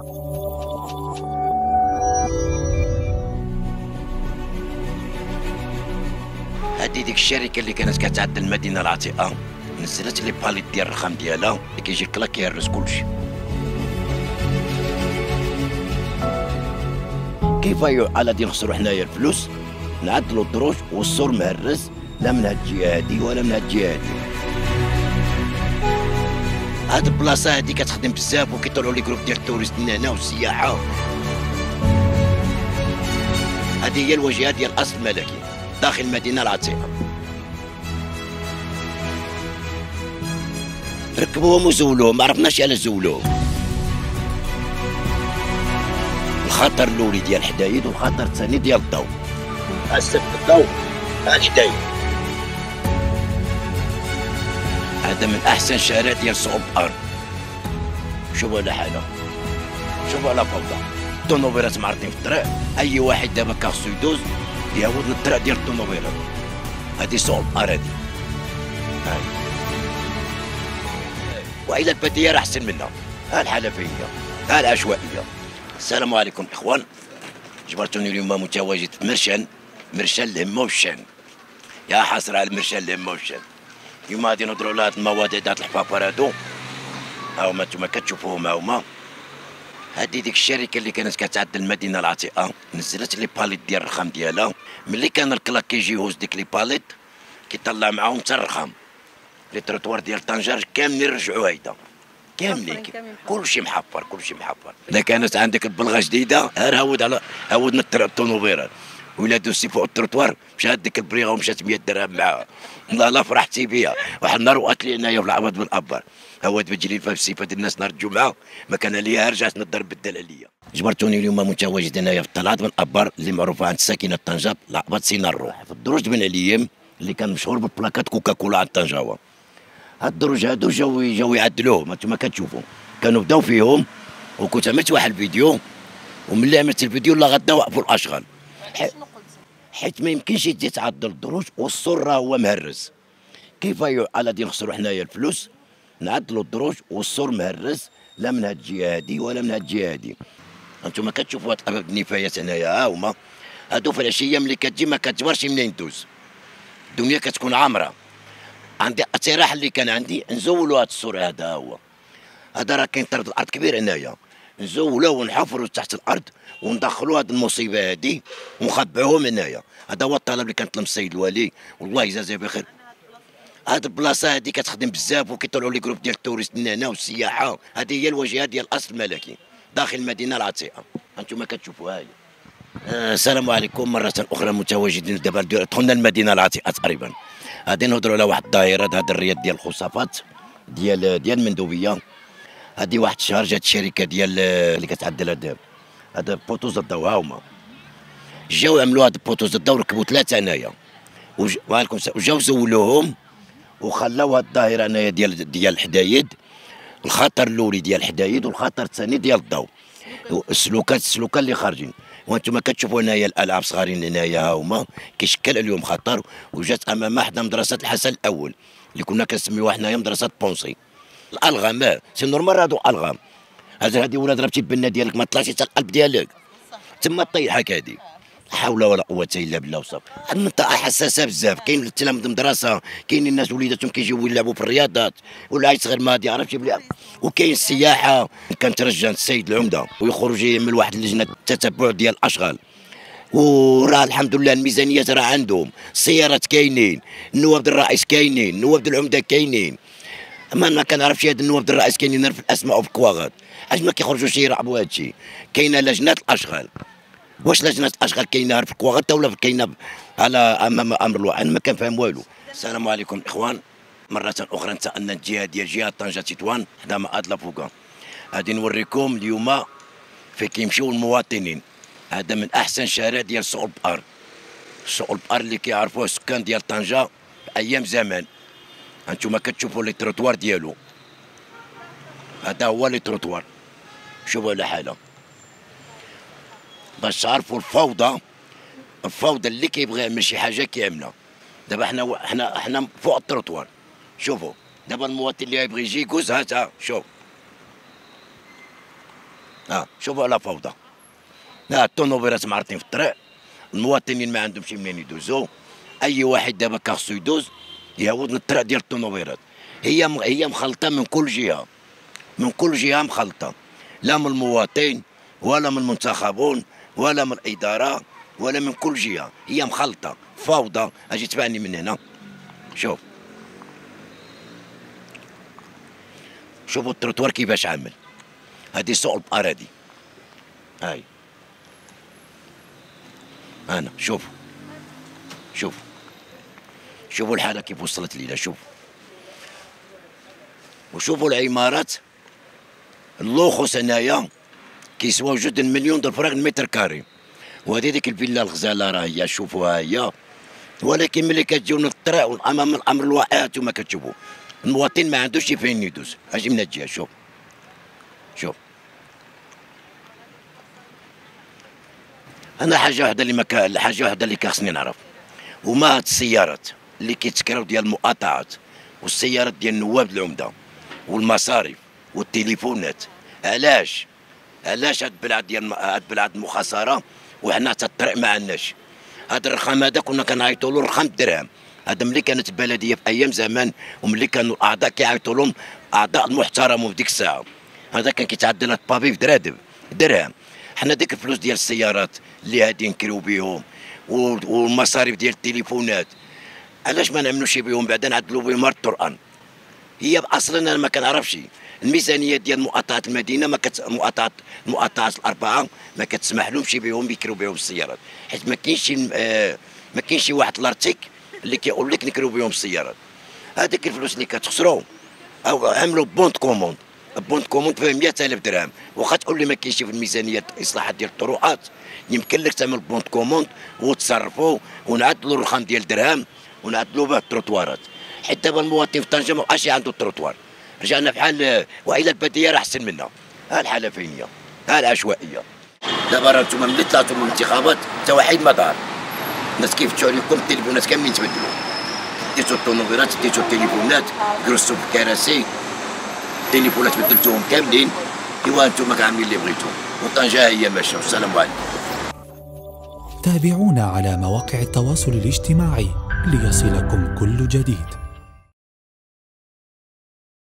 هذه ديك الشركه اللي كانت كتعدل المدينه العتيقه نزلت لي باليت ديال الرخام ديالها اللي كيجي كلا كيهرس كلشي. كيف على دي نخسروا حنايا الفلوس نعدلوا الدروج والسور مهرس لا من هاد الجهه هادي ولا من هاد الجهه هادي. هاد البلاصه هادي كتخدم بزاف وكيطلعوا لي جروب ديال التوريست من هنا والسياحه. هذه هي الواجهه ديال الاصل الملكي داخل المدينه العتيقه. ركبوهم وزولوهم، ما عرفناش علاش زولوهم. الخطر الاولي ديال الحدايد والخطر الثاني ديال الضوء. السبت الضوء الحدايد. هذا من احسن الشوارع ديال صعوب الارض. شوفوا على حاله، شوفوا على فوضى. الطوموبيلات معرضين في الطريق، اي واحد دابا كخصو يدوز يهود الطريق ديال الطوموبيلات. هذه صعوب الارض هذه. وإلى البدية راه أحسن منها. ها الحلفية، ها العشوائية. السلام عليكم إخوان. جبرتوني اليوم متواجد في مرشان الهمة والشان. يا حسرة على مرشان الهمة والشان. اليوم غادي نهضروا على هاد المواضيع تاع الحفافر هادو. هاهما نتوما كتشوفوهم هاهما. هادي ديك الشركة اللي كانت كتعدل المدينة العتيقة نزلت لي باليت ديال الرخام ديالها. ملي كان الكلاك كيجي يهز ديك لي باليت كيطلع معاهم حتى الرخام. لي تروطوار ديال طنجة كاملين رجعوا هيدا كاملين كلشي محفر كلشي محفر. اذا كانت عندك البلغه جديده غير هود الطريق الطوموبيلات ولا دوزتي فوق التروطوار مشات ديك البريغه ومشات 100 درهم معاها. والله لا فرحتي بيا. واحد النهار وقعت لي انايا في العوض بن ابر هواد بتجي في الصفه ديال الناس نهار الجمعه ما كان ليها رجعت نضرب بالدلاليه. جبرتوني اليوم متواجد انايا في الطلعات بن ابر اللي معروفه عند ساكنه طنجه العقبه سينارو في الدروج بن عليم اللي كان مشهور ببلاكات كوكاكولا عند طنجاوه. هاد الدروج هادو جاو يعدلوهم انتما كتشوفوا كانوا بداو فيهم وكنت عملت واحد الفيديو وملي عملت الفيديو لا غدا وقفوا الاشغال حيت ما يمكنش تجي تعدل الدروج والسور راه هو مهرس. كيف على دي نخسروا حنايا الفلوس نعدلوا الدروج والسور مهرس لا من هاد الجهه هادي ولا من هاد الجهه هادي. انتما كتشوفوا هاد الابواب النفايات هنايا ها هما هادو في العشيه ملي كتجي ما كتبرش منين دوز. الدنيا كتكون عامره. عندي اقتراح اللي كان عندي نزولوا هذا السور هذا هو. هذا راه كاين طرد الارض كبير هنايا نزولوه ونحفروا تحت الارض وندخلوا هذه المصيبه هذه ونخبعوهم هنايا. هذا هو الطلب اللي كنطلب السيد الوالي والله يجازيه بخير. هذه البلاصه هذه كتخدم بزاف وكيطلعوا لي جروب ديال التوريست من هنا والسياحه. هذه هي الواجهه ديال الاصل الملكي داخل المدينه العتيقه. انتم كتشوفوا هاي. السلام عليكم مره اخرى متواجدين دابا دخلنا المدينه العتيقه تقريبا. غادي نهضروا على واحد الظاهره هذا الرياض ديال الخصافات ديال المندوبيه. هذه واحد الشهر جات الشركه ديال اللي كتعدل هذا بوطوز الضوء ها هما جاو عملوا هاد بوطوز الضوء ركبوا ثلاثه هنايا وجاو زولوهم وخلاو هاد الظاهره هنايا ديال الحدايد. الخطر الاولي ديال الحدايد والخطر الثاني ديال الضوء. السلوكات اللي خارجين وانتم كتشوفوا هنايا الالعاب صغارين هنايا ها هما كيشكل عليهم خطر. وجات امام حدا مدرسه الحسن الاول اللي كنا كنسميوها حنايا مدرسه بونسي. الالغام سي نورمال هادو الغام. هادي ولا ضربتي البنه ديالك ما طلعتي حتى القلب ديالك تما طيحك هادي. لا حول ولا قوه الا بالله وصافي. هاد المنطقه حساسه بزاف. كاين التلاميذ المدرسه كاين الناس وليداتهم كيجيو يلعبوا في الرياضات والعيل صغير ما يعرفش بلي. وكاين السياحه كنترجى السيد العمده ويخرج يعمل واحد اللجنه تتبع ديال الاشغال. وراه الحمد لله الميزانيات راه عندهم السيارات كاينين النواب الرئيس كاينين النواب العمده كاينين. اما ما كنعرفش هاد النواب الرئيس كاينين في الاسماء وفي الكواغط. اش ما كيخرجوش يرعبوا هادشي. كاينه لجنه الاشغال. واش لجنه الاشغال كاينه في الكواغط ولا كاينه على امام امر الواقع؟ انا ما كنفهم والو. السلام عليكم اخوان مره اخرى انتقلنا الجهه ديال جهه طنجه تطوان حدا مآد لافوكا. غادي نوريكم اليوم فين كيمشيو المواطنين. هذا من احسن الشوارع ديال سوق البقر. سوق البقر اللي كيعرفوه السكان ديال طنجه ايام زمان. هانتوما كتشوفوا لي تروطوار ديالو. هذا هو لي تروطوار. شوفوا على حاله باش تعرفوا الفوضى اللي كيبغي يعمل شي حاجه كيعملها. دابا حنا فوق التروطوار. شوفوا دابا المواطن اللي يبغي يجي يقوز هاتا شوف شوفوا على فوضى. الطونوبيلات معرضين في الطريق، المواطنين ما عندهمش منين يدوزوا، اي واحد دابا خاصو يدوز يهود من الطريق ديال الطونوبيلات. هي مخلطه من كل جهه، من كل جهه مخلطه، لا من المواطن ولا من المنتخبون ولا من الاداره ولا من كل جهه، هي مخلطه فوضى. اجي تبعني من هنا، شوفوا التروتوار كيفاش عامل، هذه سوق البارادي، هاي انا شوفوا الحاله كيف وصلت لينا. وشوفوا العمارات، اللوخوس هنايا كيسواو جوج مليون د الفراغ المتر كاري، وهذه ديك الفيلا الغزاله راه هي، شوفوها هي. ولكن ملي كتجيو من الطريق امام الامر الواقع نتوما كتشوفوا المواطن ما عندوش فين يدوز. اجي من الجهه، شوف انا حاجه واحده اللي كخصني نعرف، هما هاد السيارات اللي كيتسكراو ديال المقاطعات والسيارات ديال نواب العمده والمصاريف والتليفونات، علاش هاد البلاد مخاسره وحنا حتى الطريق ما عندناش؟ هاد الرقم هذا كنا كنعيطوا له رقم درهم، هذا ملي كانت بلديه في ايام زمان وملي كانوا الاعضاء كيعيطوا لهم اعضاء محترمين في ديك الساعه، هذا كان كيتعدى لها البابي في درهم. حنا ديك الفلوس ديال السيارات اللي هادي نكريو بهم والمصاريف ديال التليفونات، علاش ما نعملوش بهم بعدا نعدلوا بهم الطرقان؟ هي اصلا انا ما كنعرفش الميزانيه ديال مقاطعات المدينه، المقاطعات الاربعه ما كتسمح لهمش بهم يكريو بهم السيارات، حيت ما كاينش واحد الارتيك اللي كيقول لك نكريو بهم السيارات. هذيك الفلوس اللي كتخسروا او عملوا بونت كوموند فيها 100,000 درهم، واخا تقول لي ما كاينش في الميزانيه اصلاحات ديال الطرقات، يمكن لك تعمل بونت كوموند وتصرفوا ونعدلوا الرقم ديال درهم ونعدلوا به التروطوارات. حيت دابا المواطن في طنجه ما بقاش عنده التروطوار، رجعنا بحال والا البلديه راه احسن منا. الحاله فينيه، العشوائيه. دابا راه نتوما ملي طلعتوا من الانتخابات حتى واحد ما دار، الناس كيفتشوا عليكم التليفونات كاملين تبدلوا، ديتوا الطونوبيلات، ديتوا التليفونات، جلستوا في الكراسي، التليفونات بدلتوهم كاملين. ايوا نتوما عاملين اللي بغيتو وطنجه هي ماشيه. والسلام عليكم. تابعونا على مواقع التواصل الاجتماعي ليصلكم كل جديد.